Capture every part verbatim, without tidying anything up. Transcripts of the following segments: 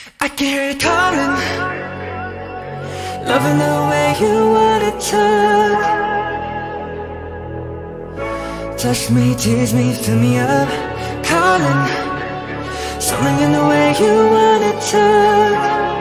I can hear you calling, loving the way you wanna talk. Touch me, tease me, fill me up. Calling, something in the way you wanna talk.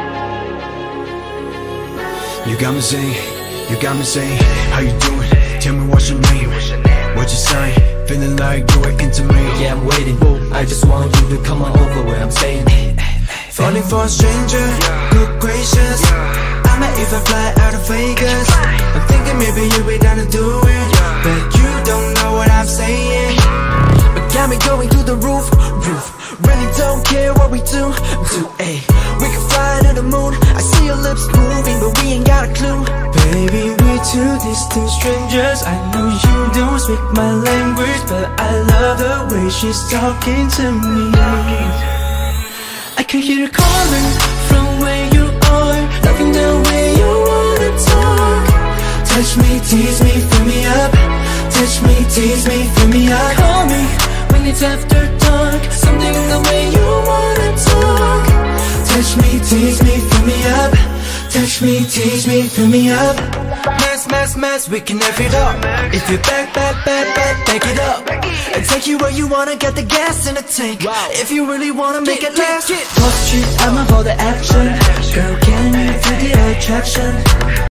You got me saying, you got me saying, how you doing? Tell me what's your name, what's your sign? Feeling like you were into me. Yeah, I'm waiting, I just want you to come on over where I'm staying. Falling for a stranger, good gracious. I might even fly out of Vegas. I'm thinking maybe you'll be down to do it, but you don't know what I'm saying. But got me going through the roof, roof. Really don't care what we do, do, ayy. We can fly to the moon. I see your lips moving, but we ain't got a clue. Baby, we're two distant strangers. I know you don't speak my language, but I love the way she's talking to me. I can hear her calling from where you are, loving the way you wanna talk. Touch me, tease me, fill me up. Touch me, tease me, fill me up. Call me when it's after dark, something in the way you wanna talk. Touch me, tease me, fill me up. Touch me, tease me, fill me up. Mess, mess, mess, we can F it up. If you back, back, back, back, back it up, and take you where you wanna, get the gas in the tank. Wow. If you really wanna make Get, it last, get, get. Wall Street, I'm up all the action. Girl, can you feel the attraction?